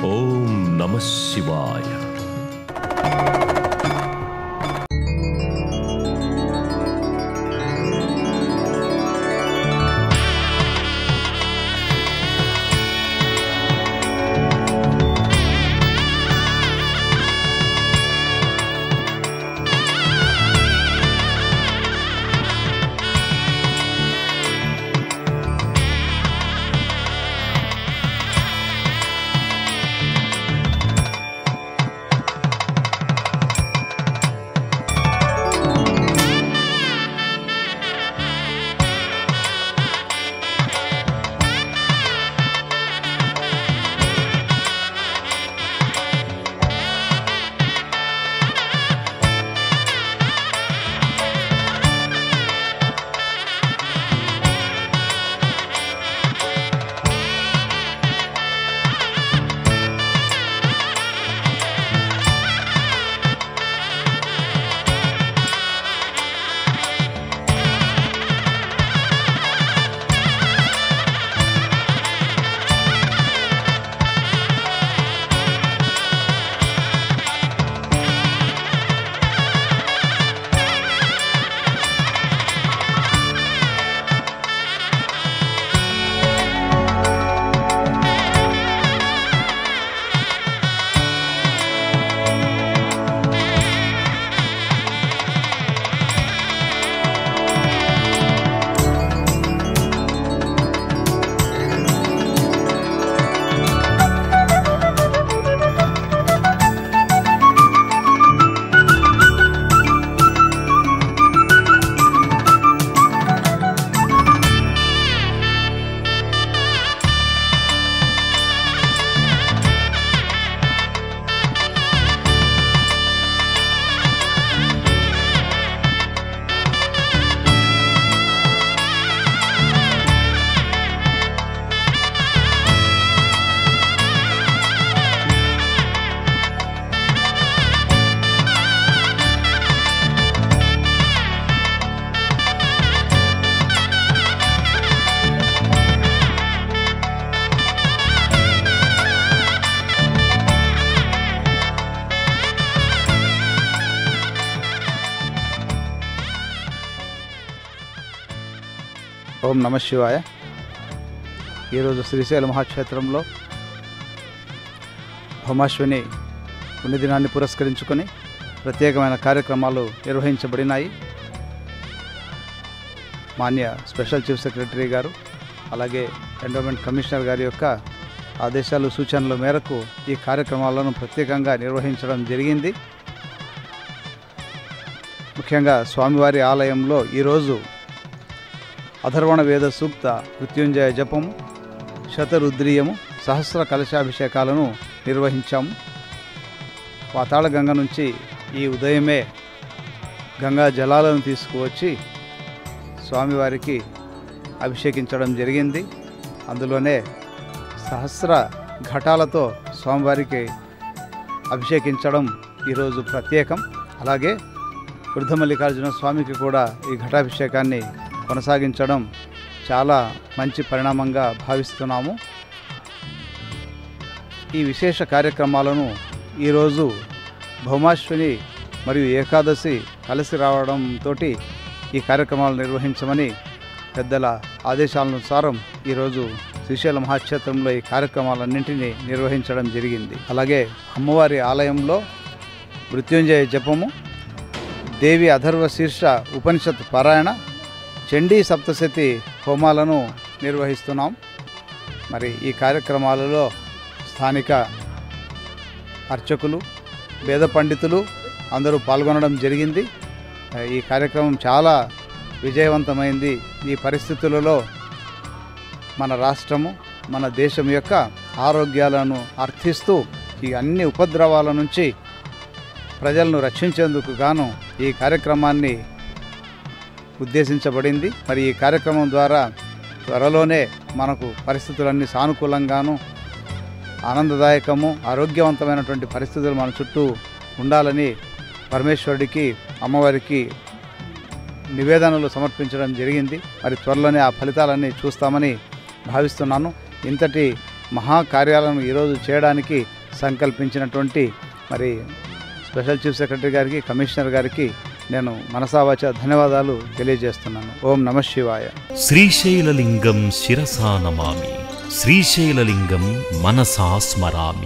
ఓం నమః శివాయ. ఓం నమః శివాయ. ఈరోజు శ్రీశైల మహాక్షేత్రంలో భౌమాశ్విని పుణ్యదినాన్ని పురస్కరించుకొని ప్రత్యేకమైన కార్యక్రమాలు నిర్వహించబడినాయి. మాన్య స్పెషల్ చీఫ్ సెక్రటరీ గారు అలాగే ఎండోమెంట్ కమిషనర్ గారి యొక్క ఆదేశాలు సూచనల మేరకు ఈ కార్యక్రమాలను ప్రత్యేకంగా నిర్వహించడం జరిగింది. ముఖ్యంగా స్వామివారి ఆలయంలో ఈరోజు అథర్వణ వేద సూక్త మృత్యుంజయ జపము, శతరుద్రీయము, సహస్ర కలశాభిషేకాలను నిర్వహించాము. పాతాళ గంగ నుంచి ఈ ఉదయమే గంగా జలాలను తీసుకువచ్చి స్వామివారికి అభిషేకించడం జరిగింది. అందులోనే సహస్ర ఘటాలతో స్వామివారికి అభిషేకించడం ఈరోజు ప్రత్యేకం. అలాగే వృద్ధమల్లికార్జున స్వామికి కూడా ఈ ఘటాభిషేకాన్ని కొనసాగించడం చాలా మంచి పరిణామంగా భావిస్తున్నాము. ఈ విశేష కార్యక్రమాలను ఈరోజు భౌమాశ్విని మరియు ఏకాదశి కలిసి రావడంతో ఈ కార్యక్రమాలు నిర్వహించమని పెద్దల ఆదేశాలనుసారం ఈరోజు శ్రీశైల మహాక్షేత్రంలో ఈ కార్యక్రమాలన్నింటినీ నిర్వహించడం జరిగింది. అలాగే అమ్మవారి ఆలయంలో మృత్యుంజయ జపము, దేవి అథర్వ శీర్ష ఉపనిషత్ పారాయణ, చండీ సప్తశతి హోమాలను నిర్వహిస్తున్నాం. మరి ఈ కార్యక్రమాలలో స్థానిక అర్చకులు, వేద పండితులు అందరూ పాల్గొనడం జరిగింది. ఈ కార్యక్రమం చాలా విజయవంతమైంది. ఈ పరిస్థితులలో మన రాష్ట్రము, మన దేశం యొక్క ఆరోగ్యాలను అర్థిస్తూ ఈ అన్ని ఉపద్రవాల నుంచి ప్రజలను రక్షించేందుకు గాను ఈ కార్యక్రమాన్ని ఉద్దేశించబడింది. మరి ఈ కార్యక్రమం ద్వారా త్వరలోనే మనకు పరిస్థితులన్నీ సానుకూలంగాను ఆనందదాయకము ఆరోగ్యవంతమైనటువంటి పరిస్థితులు మన చుట్టూ ఉండాలని పరమేశ్వరుడికి అమ్మవారికి నివేదనలు సమర్పించడం జరిగింది. మరి త్వరలోనే ఆ ఫలితాలన్నీ చూస్తామని భావిస్తున్నాను. ఇంతటి మహాకార్యాలను ఈరోజు చేయడానికి సంకల్పించినటువంటి మరి స్పెషల్ చీఫ్ సెక్రటరీ గారికి, కమిషనర్ గారికి నేను మనసావాచ ధన్యవాదాలు తెలియజేస్తున్నాను. ఓం నమః శివాయ. శ్రీశైలలింగం శిరసా నమామి, శ్రీశైలలింగం మనసా స్మరామి.